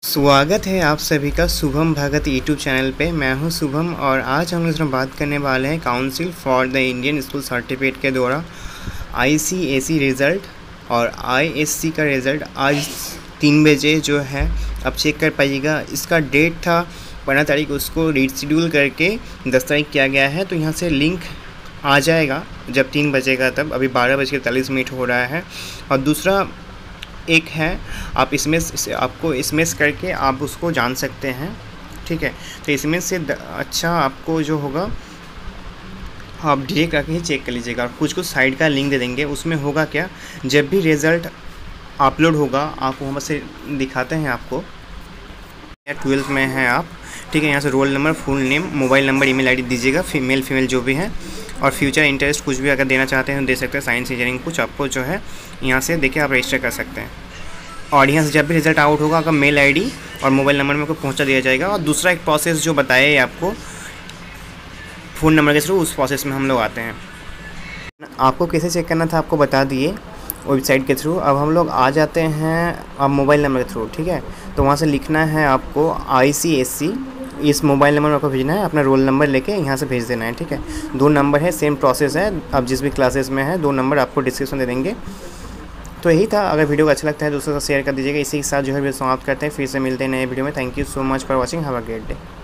स्वागत है आप सभी का शुभम भगत यूट्यूब चैनल पे। मैं हूं शुभम और आज हम लोग बात करने वाले हैं council for the Indian school certificate के द्वारा आईसीएसई रिज़ल्ट और आईएससी का रिज़ल्ट आज 3 बजे जो है अब चेक कर पाइएगा। इसका डेट था 15 तारीख, उसको रीशेड्यूल करके 10 तारीख किया गया है। तो यहाँ से लिंक आ जाएगा जब 3 बजेगा, तब अभी 12:43 हो रहा है। और दूसरा एक है, आप इसमें आपको इसमें करके आप उसको जान सकते हैं, ठीक है। तो इसमें से अच्छा आपको जो होगा आप डायरेक्ट आके ही चेक कर लीजिएगा। कुछ साइड का लिंक दे देंगे, उसमें होगा क्या, जब भी रिज़ल्ट अपलोड होगा आपको वहाँ से दिखाते हैं। आपको 12th में है आप, ठीक है। यहाँ से roll number, full name, mobile number, email ID दीजिएगा, फीमेल जो भी है। और फ्यूचर इंटरेस्ट कुछ भी अगर देना चाहते हैं दे सकते हैं, साइंस इंजीनियरिंग कुछ आपको जो है यहाँ से देखिए आप रजिस्टर कर सकते हैं। और यहाँ से जब भी रिज़ल्ट आउट होगा आपका मेल आईडी और मोबाइल नंबर में को पहुँचा दिया जाएगा। और दूसरा एक प्रोसेस जो बताया है आपको फ़ोन नंबर के थ्रू, उस प्रोसेस में हम लोग आते हैं। आपको कैसे चेक करना था आपको बता दिए वेबसाइट के थ्रू। अब हम लोग आ जाते हैं अब मोबाइल नंबर के थ्रू, ठीक है। तो वहाँ से लिखना है आपको आईसीएसई, इस मोबाइल नंबर में आपको भेजना है, अपना रोल नंबर लेके यहाँ से भेज देना है, ठीक है। 2 नंबर है, सेम प्रोसेस है। अब जिस भी क्लासेस में है 2 नंबर आपको डिस्क्रिप्शन दे देंगे। तो यही था। अगर वीडियो को अच्छा लगता है दोस्तों को शेयर कर दीजिएगा। इसी के साथ जो है वीडियो समाप्त करते हैं, फिर से मिलते हैं नए वीडियो में। Thank you so much for watching, have a great day.